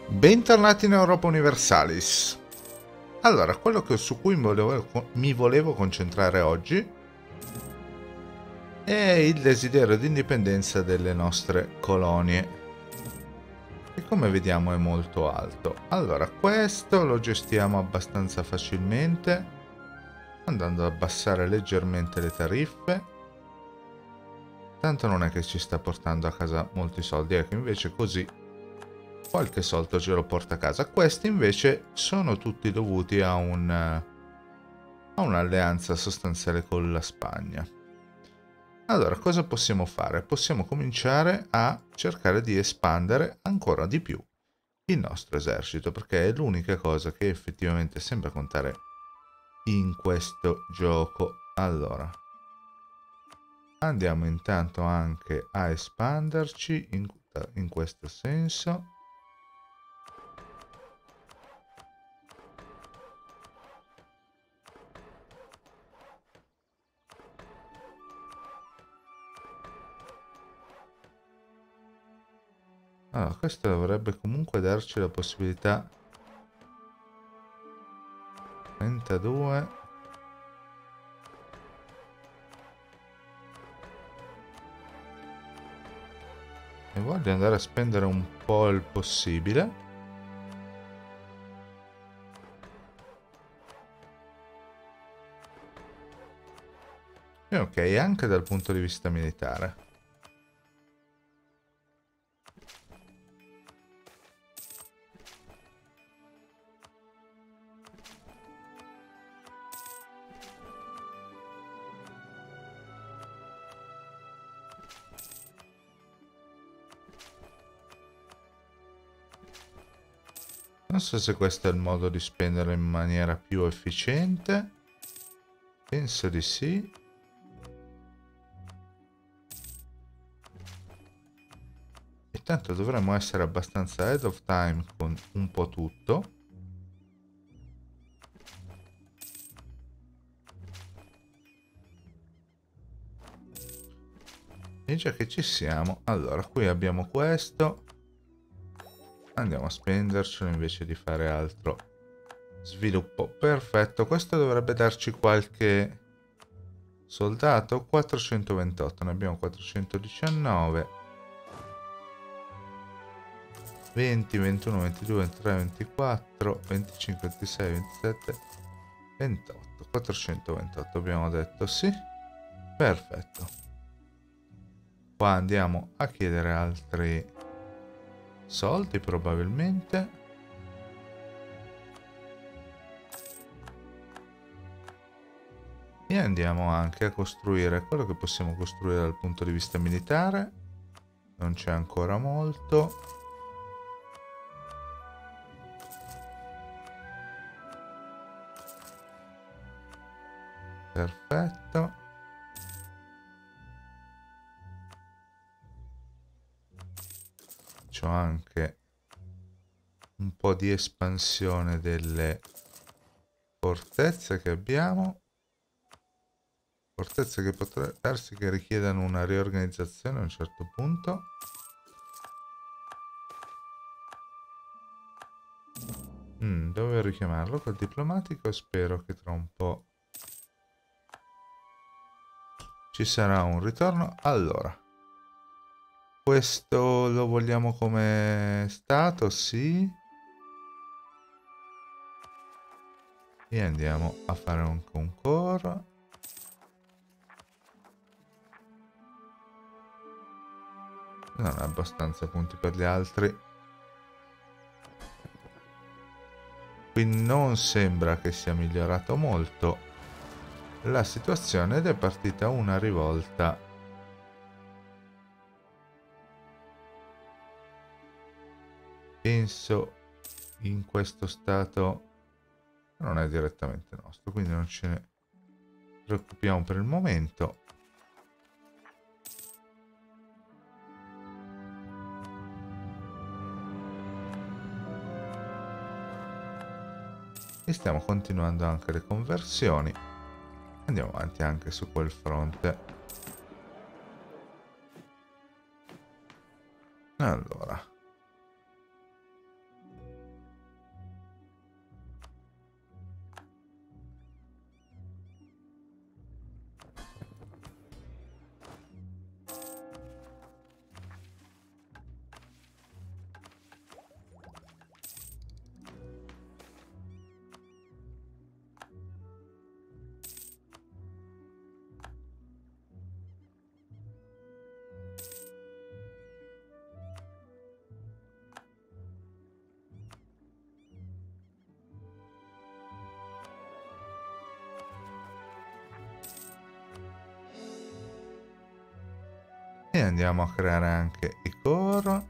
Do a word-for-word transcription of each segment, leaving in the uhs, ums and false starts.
Bentornati in Europa Universalis. Allora, quello che, su cui mi volevo, mi volevo concentrare oggi è il desiderio di indipendenza delle nostre colonie, che come vediamo è molto alto. Allora, questo lo gestiamo abbastanza facilmente, andando ad abbassare leggermente le tariffe. Tanto non è che ci sta portando a casa molti soldi, ecco, invece così qualche soldo ce lo porta a casa. Questi invece sono tutti dovuti a un a un'alleanza sostanziale con la Spagna. Allora, cosa possiamo fare? Possiamo cominciare a cercare di espandere ancora di più il nostro esercito, perché è l'unica cosa che effettivamente sembra contare in questo gioco. Allora, andiamo intanto anche a espanderci in, in questo senso. Allora, questo dovrebbe comunque darci la possibilità. trentadue. E voglio andare a spendere un po' il possibile. E ok, anche dal punto di vista militare. Non so se questo è il modo di spendere in maniera più efficiente. Penso di sì. E tanto dovremmo essere abbastanza ahead of time con un po' tutto. E già che ci siamo, allora qui abbiamo questo. Andiamo a spendercelo invece di fare altro sviluppo. Perfetto, questo dovrebbe darci qualche soldato. Quattrocentoventotto, ne abbiamo quattrocentodiciannove. venti, ventuno, ventidue, ventitré, ventiquattro, venticinque, ventisei, ventisette, ventotto. quattrocentoventotto abbiamo detto, sì. Perfetto. Qua andiamo a chiedere altri soldi probabilmente. E andiamo anche a costruire quello che possiamo costruire dal punto di vista militare. Non c'è ancora molto. Perfetto. C'ho anche un po' di espansione delle fortezze che abbiamo. Fortezze che potrebbe darsi che richiedano una riorganizzazione a un certo punto. Mm, dove richiamarlo? Col diplomatico? Spero che tra un po' ci sarà un ritorno. Allora, questo lo vogliamo come stato? Sì. E andiamo a fare un concorso. Non ha abbastanza punti per gli altri. Qui non sembra che sia migliorato molto la situazione ed è partita una rivolta. Penso in questo stato non è direttamente nostro, quindi non ce ne preoccupiamo per il momento. E stiamo continuando anche le conversioni. Andiamo avanti anche su quel fronte. Allora, E andiamo a creare anche i core.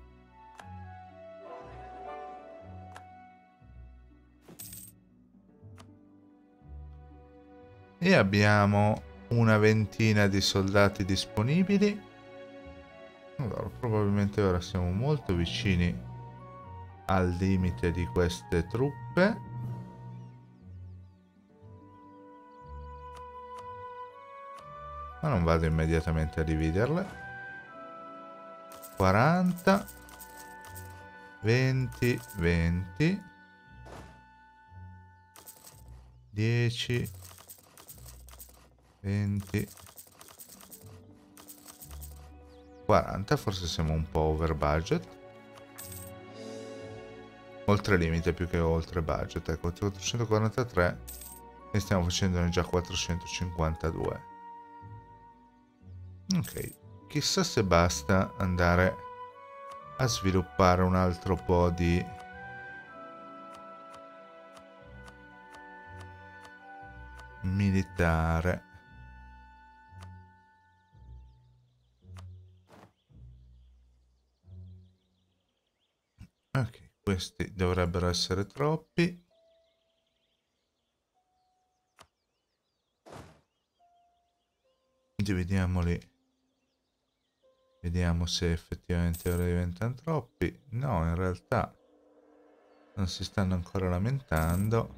E abbiamo una ventina di soldati disponibili. Allora, probabilmente ora siamo molto vicini al limite di queste truppe. Ma non vado immediatamente a dividerle. quaranta, venti, venti, dieci, venti, quaranta. Forse siamo un po' over budget. Oltre limite più che oltre budget. Ecco, quattrocentoquarantatré e stiamo facendone già quattrocentocinquantadue. Ok, chissà se basta andare a sviluppare un altro po' di militare. Ok, questi dovrebbero essere troppi. Dividiamoli. Vediamo se effettivamente ora diventano troppi. No, in realtà non si stanno ancora lamentando.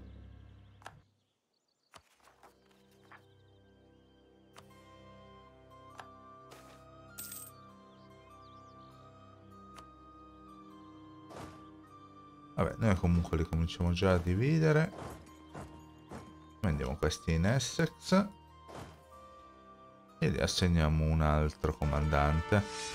Vabbè, noi comunque li cominciamo già a dividere. Mandiamo questi in Essex. E gli assegniamo un altro comandante.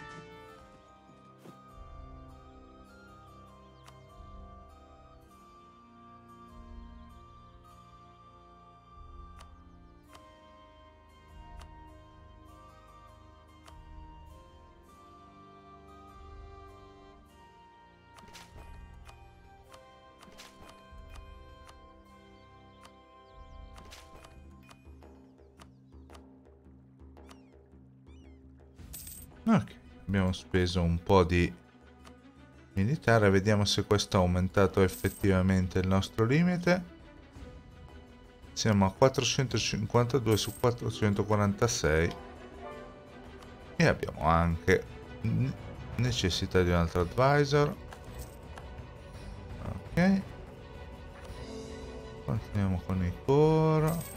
Ok, abbiamo speso un po' di militare, vediamo se questo ha aumentato effettivamente il nostro limite. Siamo a quattrocentocinquantadue su quattrocentoquarantasei e abbiamo anche necessità di un altro advisor. Ok, continuiamo con i core.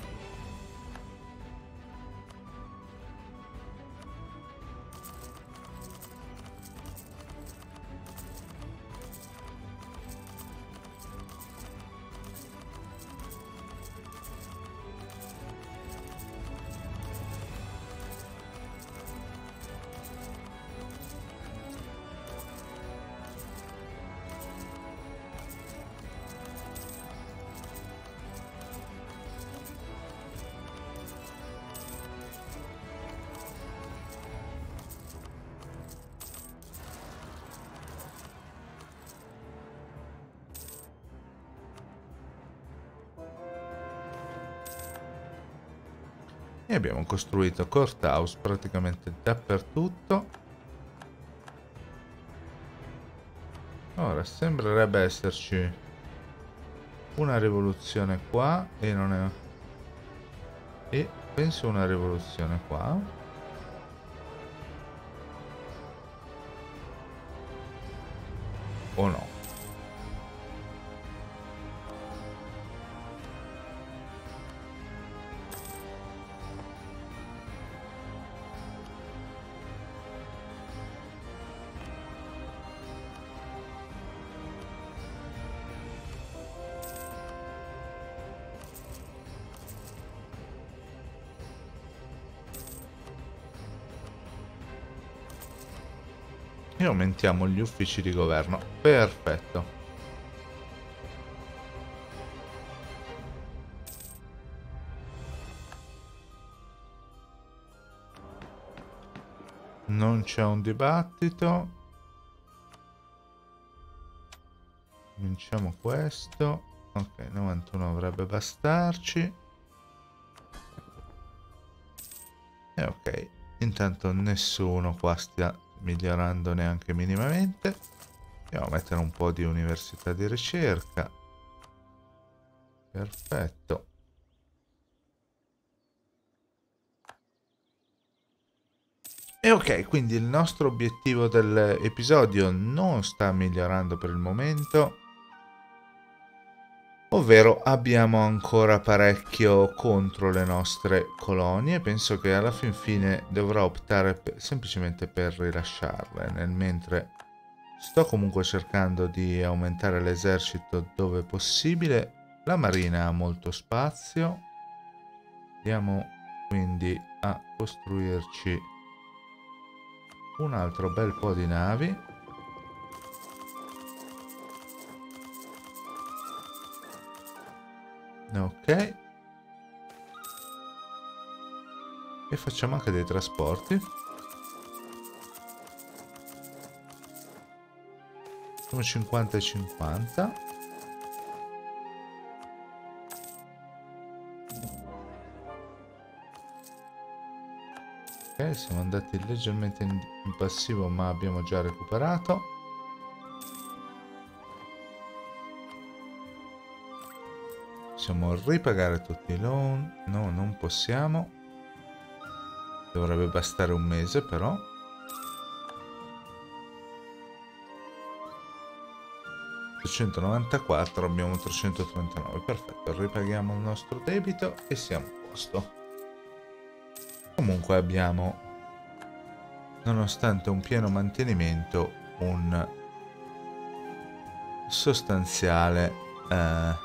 E abbiamo costruito courthouse praticamente dappertutto. Ora sembrerebbe esserci una rivoluzione qua e non è... E penso una rivoluzione qua. O no? E aumentiamo gli uffici di governo. Perfetto. Non c'è un dibattito. Cominciamo questo. Ok, novantuno dovrebbe bastarci. E ok, in intanto nessuno qua stia migliorando neanche minimamente. Andiamo a mettere un po' di università di ricerca. Perfetto. E ok, quindi il nostro obiettivo dell'episodio non sta migliorando per il momento. Ovvero abbiamo ancora parecchio contro le nostre colonie. Penso che alla fin fine dovrò optare per, semplicemente per rilasciarle. Nel mentre sto comunque cercando di aumentare l'esercito dove possibile. La marina ha molto spazio. Andiamo quindi a costruirci un altro bel po' di navi. Ok. E facciamo anche dei trasporti. Sono cinquanta e cinquanta. Ok, siamo andati leggermente in, in passivo, ma abbiamo già recuperato. Possiamo ripagare tutti i loan. No, non possiamo. Dovrebbe bastare un mese però. trecentonovantaquattro, abbiamo trecentotrentanove. Perfetto, ripaghiamo il nostro debito e siamo a posto. Comunque abbiamo, nonostante un pieno mantenimento, un sostanziale eh,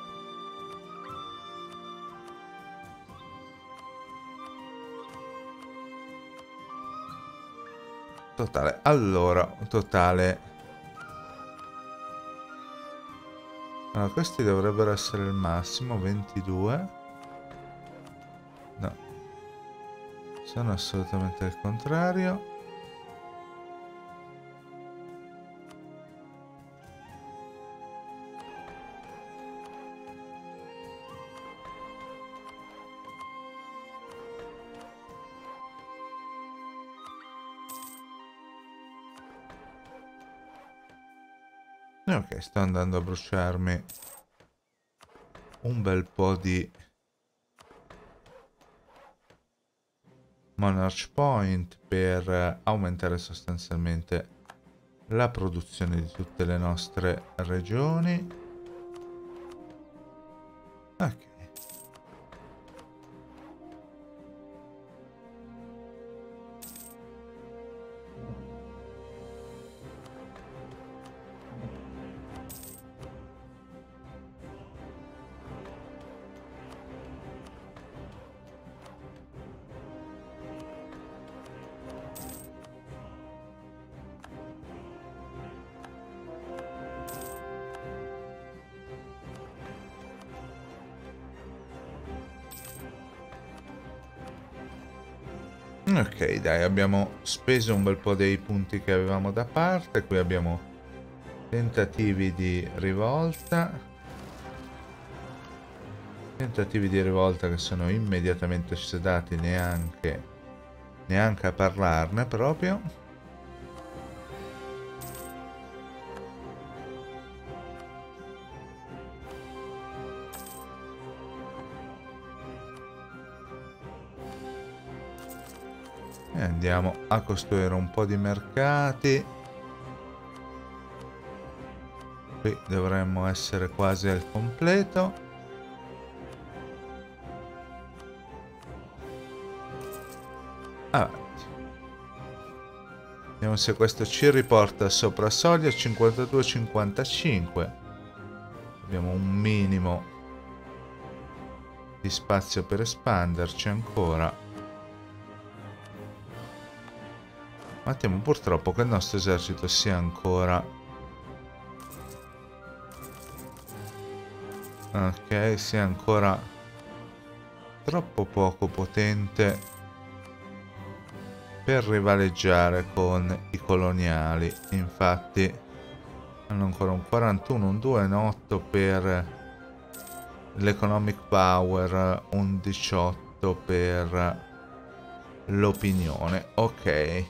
totale. Allora, totale. Allora, questi dovrebbero essere il massimo, ventidue. No, sono assolutamente il contrario. Ok, sto andando a bruciarmi un bel po' di Monarch Point per aumentare sostanzialmente la produzione di tutte le nostre regioni. Ok. Ok, dai, abbiamo speso un bel po' dei punti che avevamo da parte. Qui abbiamo tentativi di rivolta. Tentativi di rivolta che sono immediatamente cessati, neanche, neanche a parlarne proprio. E andiamo a costruire un po' di mercati. Qui dovremmo essere quasi al completo. Avanti. Vediamo se questo ci riporta sopra soglia. Cinquantadue cinquantacinque. Abbiamo un minimo di spazio per espanderci ancora. Ma temo purtroppo che il nostro esercito sia ancora... Ok, sia ancora troppo poco potente per rivaleggiare con i coloniali. Infatti hanno ancora un quarantuno, un due, un otto per l'economic power, un diciotto per l'opinione. Ok.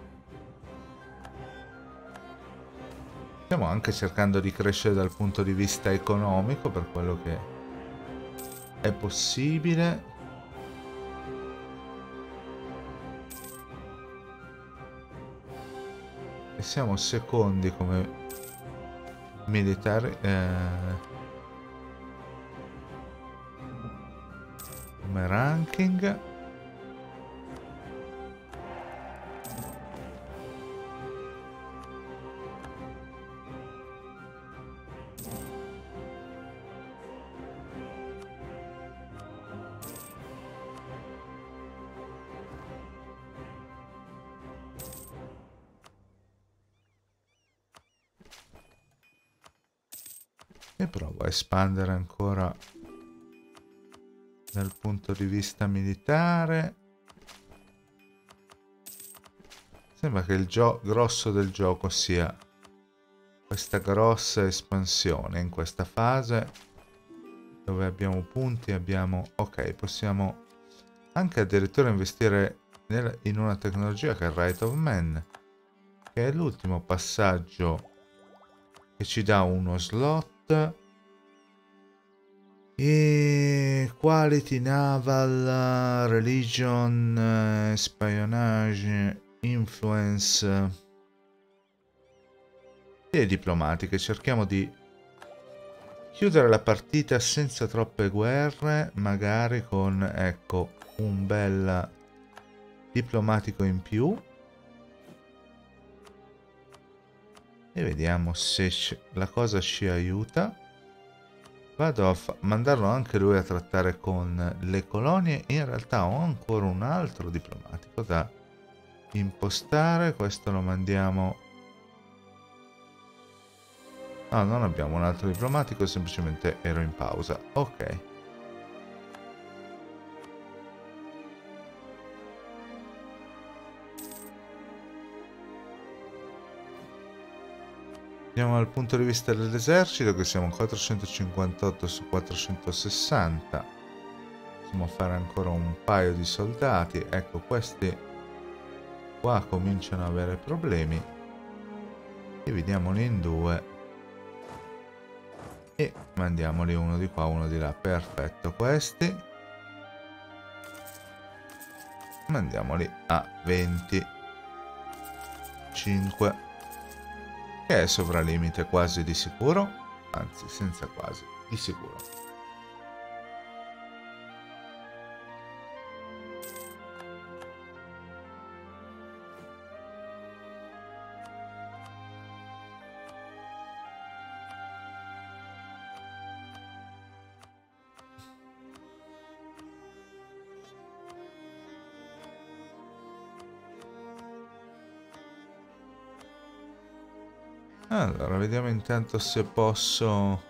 Stiamo anche cercando di crescere dal punto di vista economico per quello che è possibile. E siamo secondi come militari, eh, come ranking. E provo a espandere ancora dal punto di vista militare. Sembra che il grosso del gioco sia questa grossa espansione in questa fase, dove abbiamo punti, abbiamo... ok, possiamo anche addirittura investire nel, in una tecnologia che è il Right of Man, che è l'ultimo passaggio che ci dà uno slot. E quality naval, religion, espionage, influence e diplomatiche. Cerchiamo di chiudere la partita senza troppe guerre, magari con, ecco, un bel diplomatico in più. E vediamo se la cosa ci aiuta. Vado a mandarlo anche lui a trattare con le colonie. In realtà ho ancora un altro diplomatico da impostare. Questo lo mandiamo... no, non abbiamo un altro diplomatico, semplicemente ero in pausa. Ok. Andiamo dal punto di vista dell'esercito, che siamo quattrocentocinquantotto su quattrocentosessanta. Possiamo fare ancora un paio di soldati. Ecco, questi qua cominciano ad avere problemi. Dividiamoli in due e mandiamoli uno di qua, uno di là. Perfetto, questi mandiamoli a venticinque, che è sovralimite quasi di sicuro, anzi senza quasi, di sicuro. Allora, vediamo intanto se posso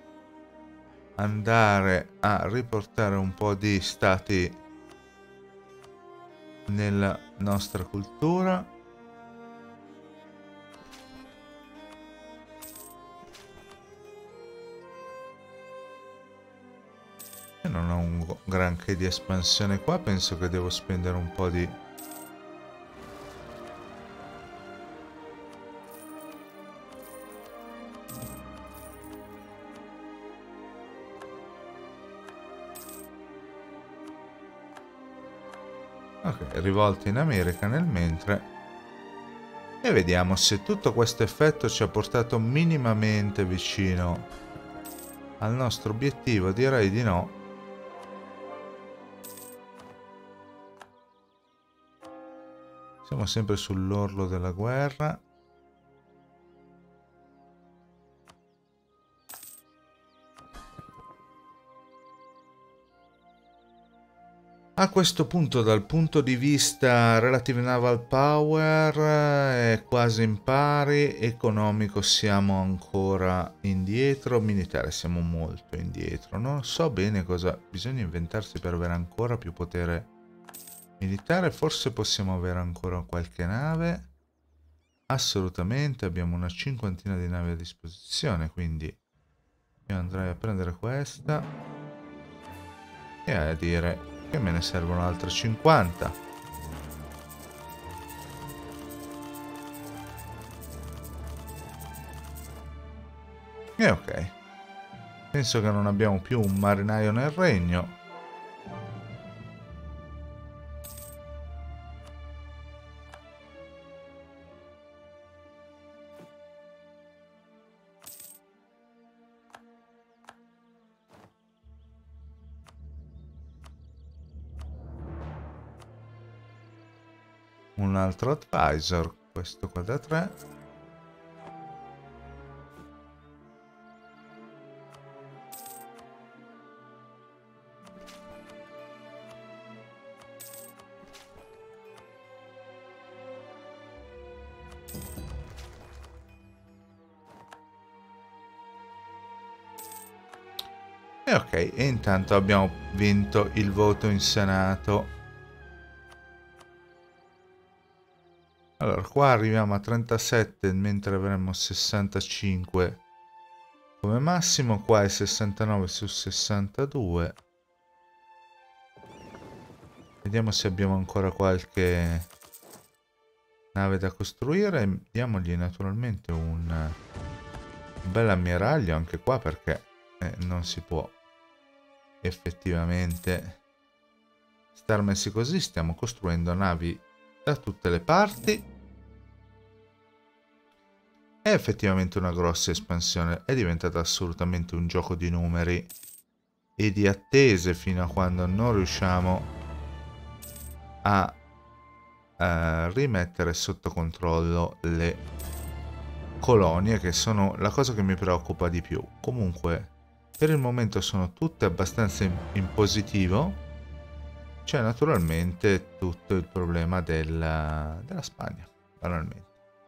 andare a riportare un po' di stati nella nostra cultura. Io non ho un granché di espansione qua, penso che devo spendere un po' di... ok, rivolta in America nel mentre. E vediamo se tutto questo effetto ci ha portato minimamente vicino al nostro obiettivo. Direi di no. Siamo sempre sull'orlo della guerra. A questo punto, dal punto di vista Relative Naval Power, è quasi in pari. Economico siamo ancora indietro. Militare siamo molto indietro. Non so bene cosa bisogna inventarsi per avere ancora più potere militare. Forse possiamo avere ancora qualche nave. Assolutamente, abbiamo una cinquantina di navi a disposizione, quindi io andrei a prendere questa e a dire che me ne servono altre cinquanta. E ok. Penso che non abbiamo più un marinaio nel regno. Un altro advisor, questo qua da tre. E ok, e intanto abbiamo vinto il voto in Senato. Allora, qua arriviamo a trentasette, mentre avremmo sessantacinque come massimo. Qua è sessantanove su sessantadue. Vediamo se abbiamo ancora qualche nave da costruire. Diamogli naturalmente un, un bel ammiraglio anche qua, perché eh, non si può effettivamente star messi così. Stiamo costruendo navi da tutte le parti. È effettivamente una grossa espansione, è diventata assolutamente un gioco di numeri e di attese fino a quando non riusciamo a, a rimettere sotto controllo le colonie, che sono la cosa che mi preoccupa di più. Comunque per il momento sono tutte abbastanza in, in positivo. C'è naturalmente tutto il problema della, della Spagna, banalmente.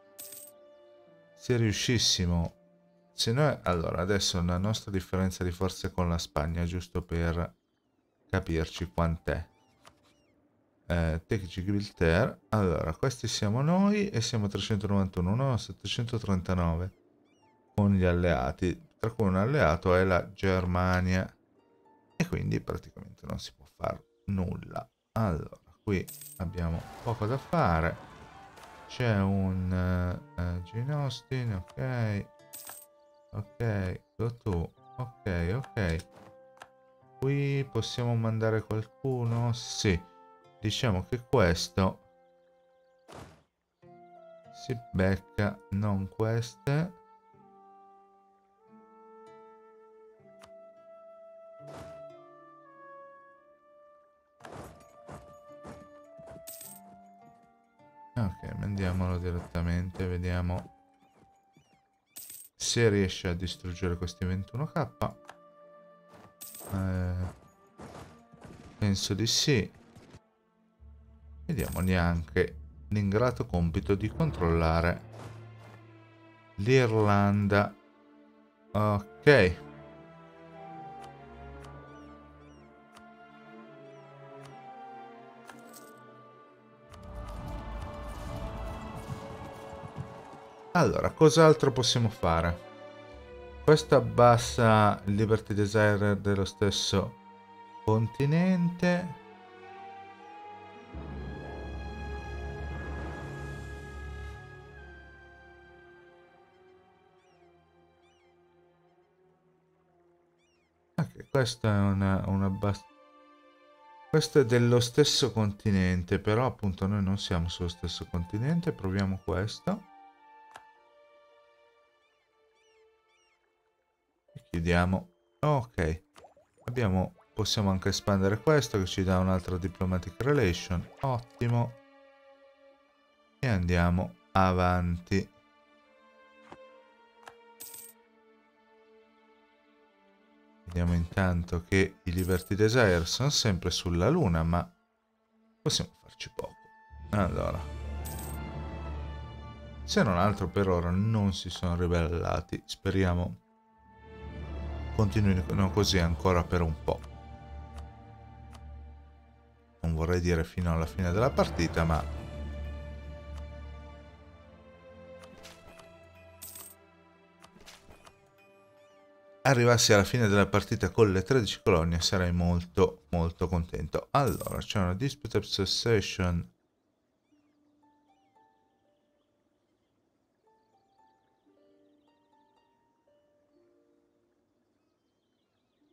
Se riuscissimo, se noi, allora adesso la nostra differenza di forze con la Spagna, giusto per capirci quant'è. Eh, Tech Gibraltar, allora questi siamo noi e siamo trecentonovantuno, no, settecentotrentanove con gli alleati, tra cui un alleato è la Germania, e quindi praticamente non si può fare nulla. Allora, qui abbiamo poco da fare. C'è un uh, uh, Gene Austin, ok, ok, go tu, ok, ok. Qui possiamo mandare qualcuno? Sì, diciamo che questo si becca non queste. Ok, mandiamolo direttamente, vediamo se riesce a distruggere questi ventuno K. Eh, penso di sì. Vediamo neanche l'ingrato compito di controllare l'Irlanda. Ok. Allora, cos'altro possiamo fare? Questo abbassa il Liberty Desire dello stesso continente. Ok, questo è una, una abbassamento. Questo è dello stesso continente, però appunto noi non siamo sullo stesso continente. Proviamo questo. E chiudiamo. Ok. Abbiamo, possiamo anche espandere questo che ci dà un'altra diplomatic relation. Ottimo. E andiamo avanti. Vediamo intanto che i Liberty Desire sono sempre sulla Luna, ma possiamo farci poco. Allora, se non altro per ora non si sono ribellati. Speriamo continuino così ancora per un po'. Non vorrei dire fino alla fine della partita, ma arrivassi alla fine della partita con le tredici colonie sarei molto molto contento. Allora, c'è una dispute of succession.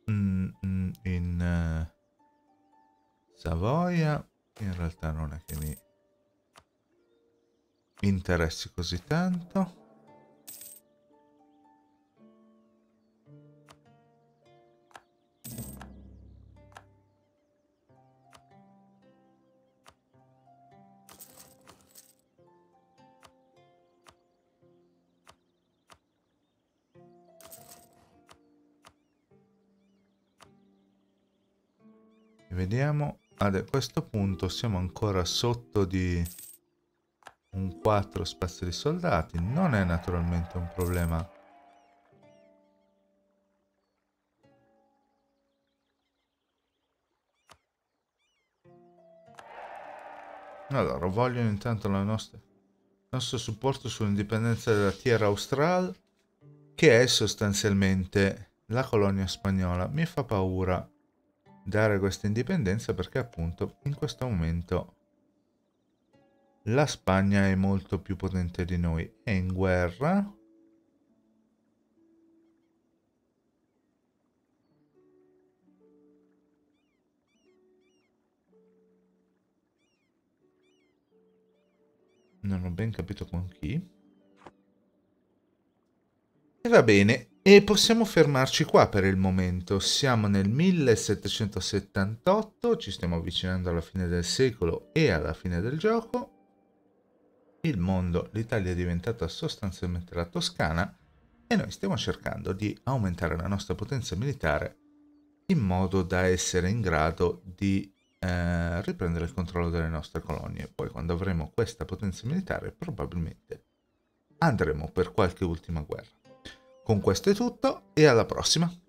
mm, mm, in uh, Savoia in realtà non è che mi interessi così tanto. Vediamo, a questo punto siamo ancora sotto di un quattro spazio di soldati, non è naturalmente un problema. Allora, vogliono intanto la nostra, il nostro supporto sull'indipendenza della Tierra Austral, che è sostanzialmente la colonia spagnola. Mi fa paura dare questa indipendenza perché appunto in questo momento la Spagna è molto più potente di noi, è in guerra. Non ho ben capito con chi. E va bene, e possiamo fermarci qua per il momento. Siamo nel millesettecentosettantotto, ci stiamo avvicinando alla fine del secolo e alla fine del gioco. Il mondo, l'Italia è diventata sostanzialmente la Toscana e noi stiamo cercando di aumentare la nostra potenza militare in modo da essere in grado di eh, riprendere il controllo delle nostre colonie. Poi quando avremo questa potenza militare probabilmente andremo per qualche ultima guerra. Con questo è tutto e alla prossima!